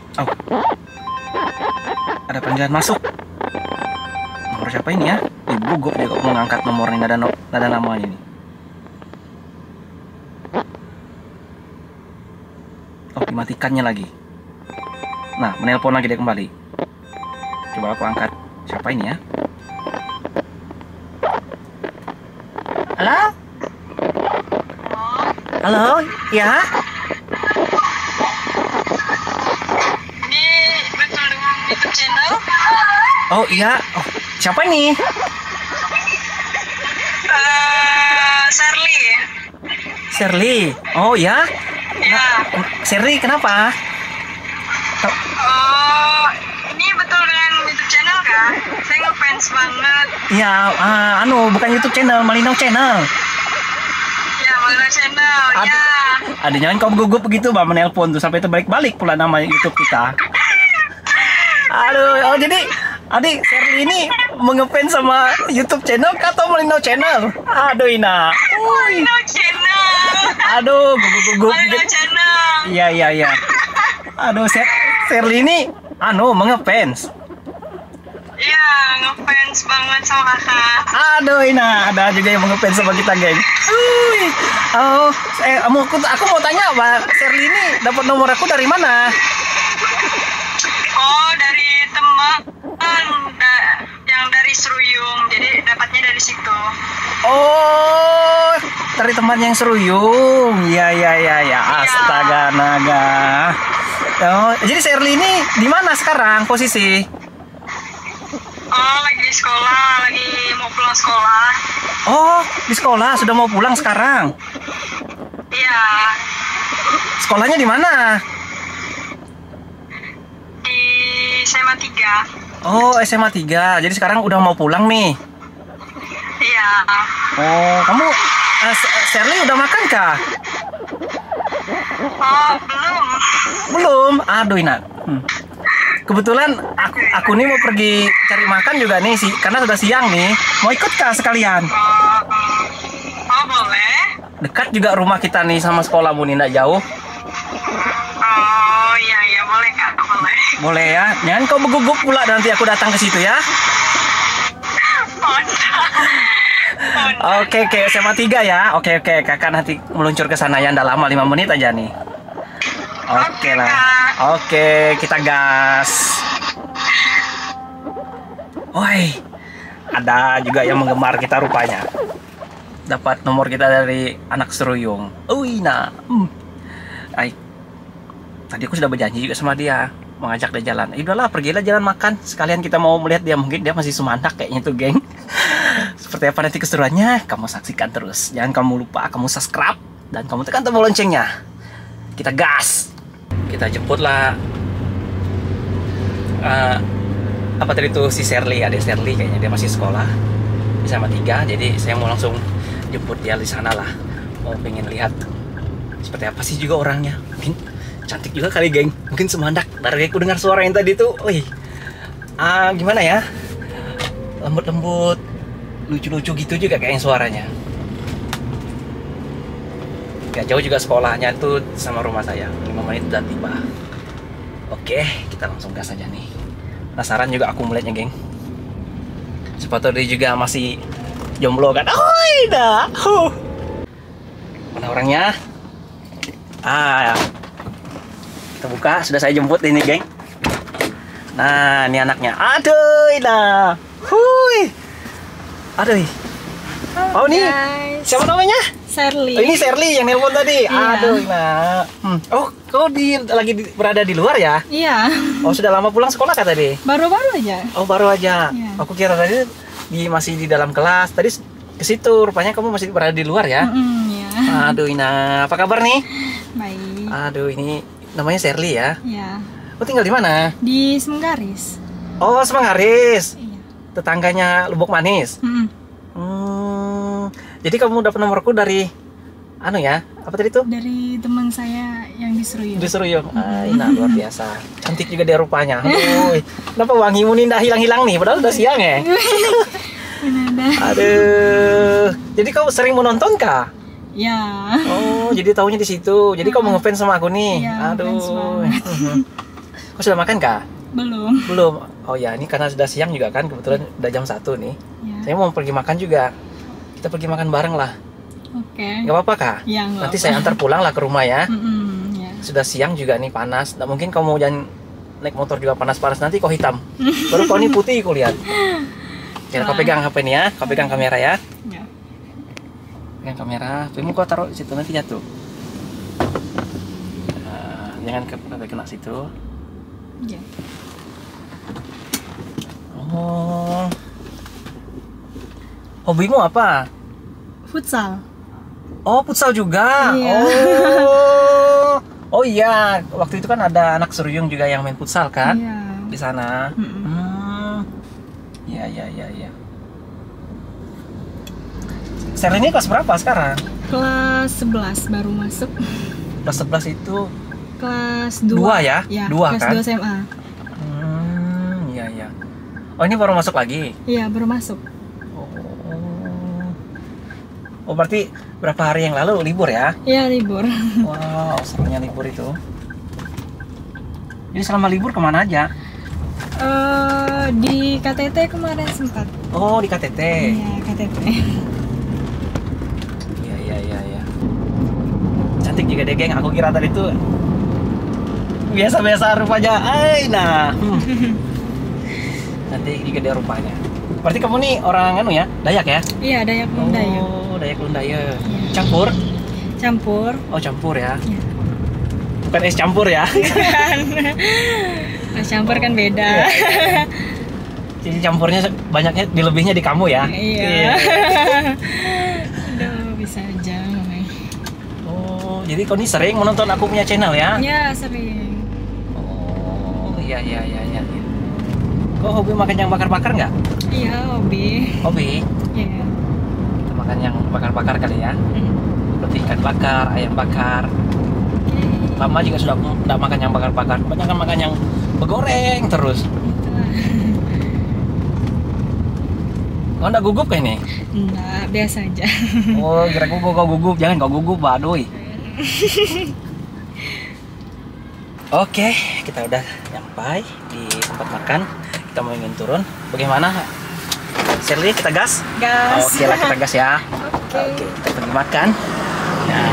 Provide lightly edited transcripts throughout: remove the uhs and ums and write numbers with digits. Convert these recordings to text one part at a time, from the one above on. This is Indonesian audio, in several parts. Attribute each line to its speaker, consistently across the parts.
Speaker 1: Oh, ada panggilan masuk. Nomor siapa ini ya? Gugup dia kok mau ngangkat nomor ini, ada namanya ini. Oh, dimatikannya lagi. Nah, menelpon lagi dia kembali. Coba aku angkat. Siapa ini ya? Halo? Halo? Ya?
Speaker 2: Ini betul dengan YouTube channel?
Speaker 1: Oh iya. Oh, siapa ini?
Speaker 2: Shirley.
Speaker 1: Shirley. Oh ya?
Speaker 2: Ya.
Speaker 1: Shirley, kenapa?
Speaker 2: Oh, ini betul dengan YouTube channel kan? Saya ngefans banget.
Speaker 1: Ya, bukan YouTube channel, Malinau channel.
Speaker 2: Ya, Malino channel. Ya.
Speaker 1: Ada jangan kau gugup begitu, Mbak, menelpon tuh sampai terbalik-balik pula nama YouTube kita. Aduh, oh jadi adik Shirley ini mengefans sama YouTube channel atau Malinau channel? Aduh, Ina.
Speaker 2: Malino channel.
Speaker 1: Aduh, gugup.
Speaker 2: Malino channel.
Speaker 1: Iya. Aduh, Shirley ini mengefans.
Speaker 2: Iya, ngefans banget sama kakak.
Speaker 1: Aduh, Ina, ada juga yang mengefans sama kita, geng. Oh, aku mau tanya, Mbak, Shirley ini dapat nomor aku dari mana?
Speaker 2: Oh, dari teman yang dari Seruyung. Jadi dapatnya dari situ.
Speaker 1: Oh, dari teman yang Seruyung. Iya. Astaga naga. Oh, jadi Shirley ini di mana sekarang posisi?
Speaker 2: Oh, lagi di sekolah, lagi mau pulang sekolah.
Speaker 1: Oh, di sekolah, sudah mau pulang sekarang.
Speaker 2: Iya,
Speaker 1: Sekolahnya di mana?
Speaker 2: di SMA 3.
Speaker 1: Oh, SMA 3. Jadi sekarang udah mau pulang nih.
Speaker 2: Iya.
Speaker 1: Oh, kamu Shirley udah makan kah?
Speaker 2: Oh, belum.
Speaker 1: Belum. Aduh, Ina. Kebetulan aku nih mau pergi cari makan juga nih sih, karena sudah siang nih. Mau ikut kah sekalian?
Speaker 2: Oh, boleh.
Speaker 1: Dekat juga rumah kita nih sama sekolahmu nih, nggak jauh.
Speaker 2: Oh, iya, boleh Kak, boleh.
Speaker 1: Boleh ya. Jangan kau bergugup pula nanti aku datang ke situ ya.
Speaker 2: Oh, enggak.
Speaker 1: Oke, SMA 3 ya. Oke, kakak nanti meluncur ke sana ya, nggak lama, 5 menit aja nih. Oke lah. Oke, kita gas. Woi, ada juga yang menggemar kita rupanya. Dapat nomor kita dari anak Seruyung. Nah. Tadi aku sudah berjanji juga sama dia, mengajak dia jalan. Udahlah, pergilah jalan makan. Sekalian kita mau melihat dia, mungkin dia masih sumandak kayaknya tuh, geng. Seperti apa nanti keseruannya, kamu saksikan terus. Jangan kamu lupa, kamu subscribe dan kamu tekan tombol loncengnya. Kita gas. Kita jemputlah apa tadi tuh si Shirley, adik Shirley, kayaknya dia masih sekolah di SMA 3. Jadi saya mau langsung jemput dia di sana lah. Mau pengen lihat seperti apa sih juga orangnya. Mungkin cantik juga kali, geng. Mungkin semandak. Dari aku dengar suara yang tadi tuh, gimana ya? Lembut-lembut, lucu-lucu gitu juga kayaknya suaranya. Gak jauh juga sekolahnya tuh sama rumah saya, 5 menit udah tiba. Oke, kita langsung gas aja nih. Penasaran juga aku melihatnya, geng. Sepatu dia juga masih jomblo kan. Mana orangnya? Kita buka, sudah saya jemput ini, geng. Nah, ini anaknya. Aduh, Oh, ini siapa namanya?
Speaker 3: Shirley.
Speaker 1: Oh, ini Shirley yang nelpon tadi.
Speaker 3: Iya.
Speaker 1: Aduh, nah. Oh, kau berada di luar ya?
Speaker 3: Iya.
Speaker 1: Oh, sudah lama pulang sekolah kah tadi?
Speaker 3: Baru-baru aja.
Speaker 1: Oh, baru aja.
Speaker 3: Iya.
Speaker 1: Aku kira tadi masih di dalam kelas. Tadi ke situ, rupanya kamu masih berada di luar ya?
Speaker 3: Iya.
Speaker 1: Aduh, Ina, apa kabar nih?
Speaker 3: Baik.
Speaker 1: Aduh, ini namanya Shirley ya?
Speaker 3: Iya.
Speaker 1: Oh, tinggal di mana?
Speaker 3: Di Semenggaris.
Speaker 1: Oh, Semenggaris.
Speaker 3: Iya.
Speaker 1: Tetangganya Lubuk Manis. Jadi kamu dapat nomorku dari apa tadi tuh?
Speaker 3: Dari teman saya yang di Seruyung.
Speaker 1: Di Seruyung. Ina luar biasa. Cantik juga dia rupanya. Aduh, kenapa wangimu nih ndak hilang-hilang nih? Padahal udah siang ya.
Speaker 3: Benar.
Speaker 1: Aduh. Jadi kau sering menonton kah?
Speaker 3: Ya.
Speaker 1: Oh, jadi taunya di situ. Jadi kau ngefans sama aku nih.
Speaker 3: Iya,
Speaker 1: Aduh.
Speaker 3: ngefans banget.
Speaker 1: Kau sudah makan kah?
Speaker 3: Belum.
Speaker 1: Belum. Oh ya, ini karena sudah siang juga kan, kebetulan udah jam 1 nih.
Speaker 3: Ya.
Speaker 1: Saya mau pergi makan juga. Kita pergi makan bareng lah.
Speaker 3: Oke.
Speaker 1: Nggak apa-apa kah?
Speaker 3: Ya, nggak
Speaker 1: Nanti
Speaker 3: apa.
Speaker 1: saya antar pulang lah ke rumah ya.
Speaker 3: Ya.
Speaker 1: Sudah siang juga nih, panas. Nggak mungkin kau mau jalan naik motor juga panas-panas, nanti kau hitam. Baru kau ini putih kau lihat. Jangan kau pegang HP ini ya, kau pegang kamera ya.
Speaker 3: Ya.
Speaker 1: Pegang kamera, filmmu kau taruh di situ nanti jatuh. Jangan sampai kena situ.
Speaker 3: Ya.
Speaker 1: Oh. Hobimu apa?
Speaker 3: Futsal.
Speaker 1: Oh, futsal juga.
Speaker 3: Iya.
Speaker 1: Oh. Oh iya, waktu itu kan ada anak Seruyung juga yang main futsal kan?
Speaker 3: Iya.
Speaker 1: Di sana.
Speaker 3: Mm-mm.
Speaker 1: Iya, iya, iya, iya. Sel ini kelas berapa sekarang?
Speaker 3: Kelas 11 baru masuk.
Speaker 1: Kelas 11 itu
Speaker 3: Kelas 2.
Speaker 1: Dua ya? Dua
Speaker 3: kelas
Speaker 1: kan?
Speaker 3: 2 SMA.
Speaker 1: Iya, iya. Oh, ini baru masuk lagi?
Speaker 3: Iya, baru masuk.
Speaker 1: Oh, berarti berapa hari yang lalu libur ya?
Speaker 3: Iya, libur.
Speaker 1: Wow, serunya libur itu. Jadi selama libur kemana aja?
Speaker 3: Di KTT kemarin sempat.
Speaker 1: Oh, di KTT.
Speaker 3: Iya, KTT.
Speaker 1: Iya, iya, iya, iya. Cantik juga deh, geng. Aku kira tadi tuh biasa-biasa rupanya. Nah. Nanti juga dia rupanya. Berarti kamu nih orang anu ya? Dayak ya?
Speaker 3: Iya, Dayak Lundaya.
Speaker 1: Oh, Dayak Lundaya.
Speaker 3: Iya.
Speaker 1: Campur?
Speaker 3: Campur.
Speaker 1: Oh, campur ya.
Speaker 3: Iya.
Speaker 1: Bukan es campur ya.
Speaker 3: Nah, campur kan beda.
Speaker 1: Iya. Jadi campurnya banyaknya dilebihnya di kamu ya?
Speaker 3: Iya. Aduh, bisa aja.
Speaker 1: Oh, jadi kau nih sering menonton aku punya channel ya?
Speaker 3: Ya, sering.
Speaker 1: Oh, iya, iya, iya, iya. Kau hobi makan yang bakar-bakar nggak?
Speaker 3: Iya, hobi.
Speaker 1: Hobi?
Speaker 3: Iya.
Speaker 1: Kita makan yang bakar-bakar kali ya? Seperti ikan bakar, ayam bakar.
Speaker 3: Oke.
Speaker 1: Lama juga sudah nggak makan yang bakar-bakar. Kebanyakan makan yang begoreng terus.
Speaker 3: Itulah.
Speaker 1: Kau nggak gugup kayak ini?
Speaker 3: Enggak, biasa aja.
Speaker 1: Oh, kira kau gugup. Jangan kau gugup, baduy. Oke, kita udah sampai di tempat makan. Kita mau ingin turun. Bagaimana? Shirley, kita gas?
Speaker 3: Gas.
Speaker 1: Oke lah, kita gas ya.
Speaker 3: Oke.
Speaker 1: Kita pergi makan. Nah.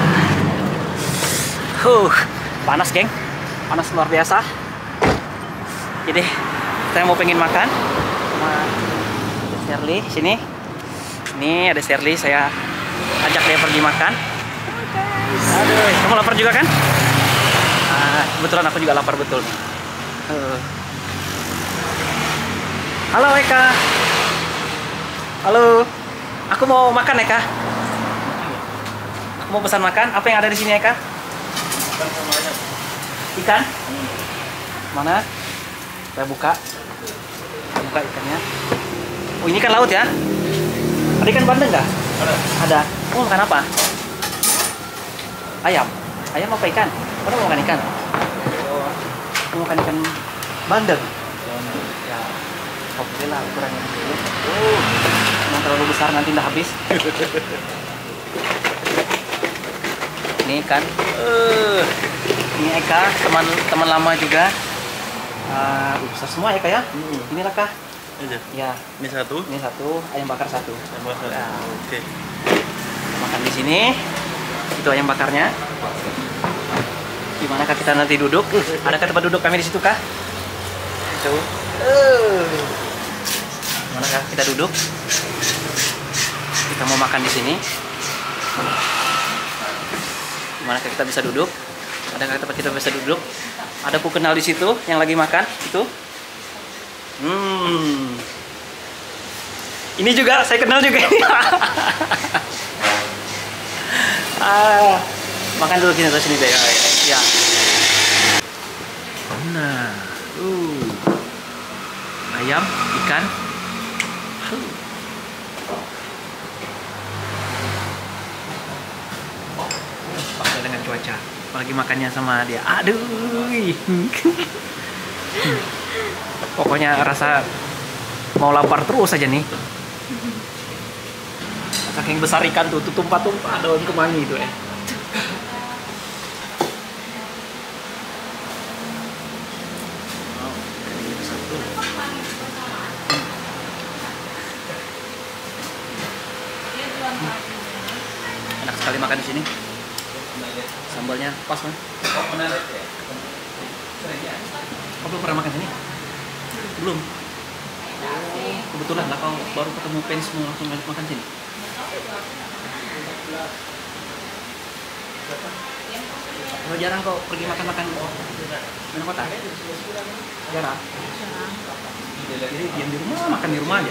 Speaker 1: Panas geng. Panas luar biasa. Jadi, kita mau pengen makan sama ada Shirley sini. Ini ada Shirley, saya ajak dia pergi makan. Aduh, kamu lapar juga kan? Kebetulan aku juga lapar betul. Halo Eka. Halo. Aku mau makan Eka. Aku mau pesan makan. Apa yang ada di sini Eka? Ikan? Mana? Saya buka. Buka ikannya. Oh, ini kan laut ya? Ada ikan bandeng nggak? Ada. Oh, makan apa? Ayam. Ayam apa ikan? Kamu mau makan ikan? Kamu makan ikan bandeng? Ya. Alhamdulillah, kurangin dulu. Yang terlalu besar nanti udah habis. Ini ikan. Ini Eka, teman lama juga. Besar semua Eka ya? Inilah Kak. Ya.
Speaker 4: Ini satu.
Speaker 1: Ini satu, ayam bakar satu.
Speaker 4: Ayam bakar.
Speaker 1: Ya.
Speaker 4: Oke.
Speaker 1: Makan di sini. Itu ayam bakarnya. Gimana Kak kita nanti duduk? Adakah tempat duduk kami di situ Kak? Itu. Gimana Kak kita duduk? Kita mau makan di sini. Gimana Kak kita bisa duduk? Adakah tempat kita bisa duduk? Ada ku kenal di situ yang lagi makan itu. Ini juga saya kenal juga. Makan dulu sini deh. Ya. Nah, ayam, ikan. Pas dengan cuaca, apalagi makannya sama dia. Aduh. Pokoknya rasa mau lapar terus aja nih. Saking besar ikan tuh tumpah-tumpah daun kemangi itu ya. makan di sini. Sambalnya pas kan? Kau belum pernah makan sini? Belum. Kebetulan lah kau baru ketemu fansmu langsung ngajak makan sini. Kalau jarang kau pergi makan-makan di kota? Jarang. Jadi diam di rumah, makan di rumah aja.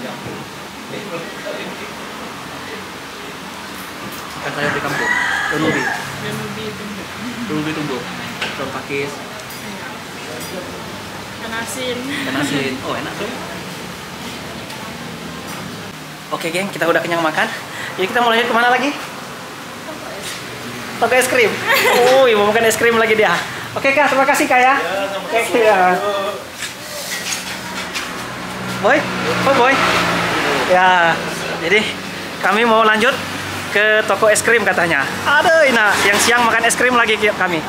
Speaker 1: Makan sayur di kampung. Daun ubi. Daun ubi tumbuh. Daun pakis.
Speaker 3: Ikan asin.
Speaker 1: Ikan asin. Oh enak tuh. Oke geng, kita udah kenyang makan. Jadi kita mau lanjut kemana lagi? Toko es krim. Oh, mau makan es krim lagi dia. Oke kak, terima kasih kak ya. Ya. Boy, oh boy. Ya, jadi kami mau lanjut ke toko es krim katanya. Aduh, Ina, yang siang makan es krim lagi kami.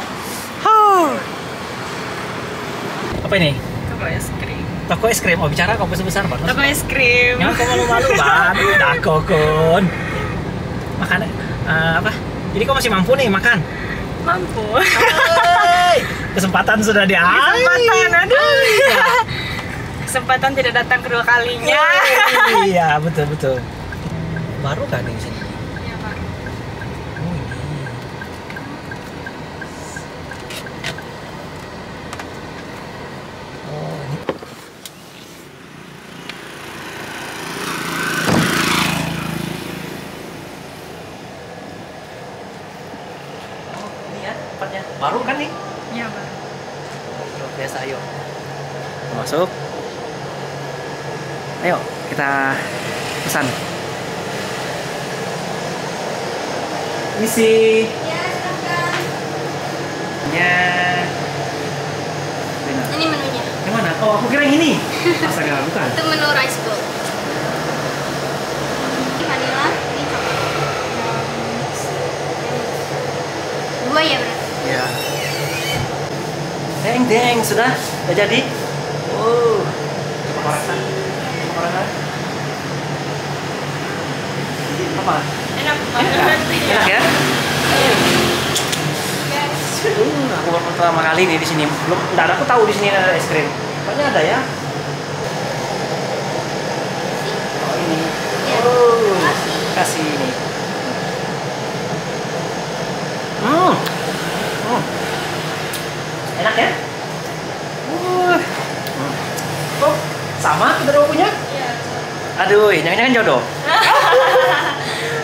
Speaker 1: Apa ini?
Speaker 3: Toko es krim.
Speaker 1: Toko es krim. Oh bicara kau besar banget.
Speaker 3: Toko es krim.
Speaker 1: Ya, kau malu-malu banget. Dah kokon. Makan apa? Jadi kau masih mampu nih makan?
Speaker 3: Mampu.
Speaker 1: Hai, kesempatan sudah diambil.
Speaker 3: Kesempatan, aduh. Kesempatan tidak datang kedua kalinya.
Speaker 1: Iya, betul. Baru kan di sini?
Speaker 3: Iya, Pak.
Speaker 1: Oh, ini. Oh, ini. Oh, ini ya tempatnya. Baru kan nih?
Speaker 3: Iya, Pak.
Speaker 1: Ayo, biasa ayo. Masuk. Ayo, kita pesan. Misi.
Speaker 4: Ya, silakan.
Speaker 1: Ya.
Speaker 4: Ini menunya.
Speaker 1: Yang mana? Oh, aku kira yang ini. Astaga, bukan.
Speaker 4: Itu menu rice bowl. Ini vanilla, ini coklat. Dua ya, berarti?
Speaker 1: Ya. Deng, sudah jadi. Oh, coba rasa. Apa?
Speaker 3: Enak
Speaker 1: Enak ya? Aku baru pertama kali nih di sini. Belum, nggak ada. Aku tahu di sini ada es krim. Pokoknya ada ya. Oh ini. Oh, kasih ini. Enak ya? Oh, sama kita dua punya?
Speaker 3: Iya.
Speaker 1: Aduh, jangan-jangan jodoh.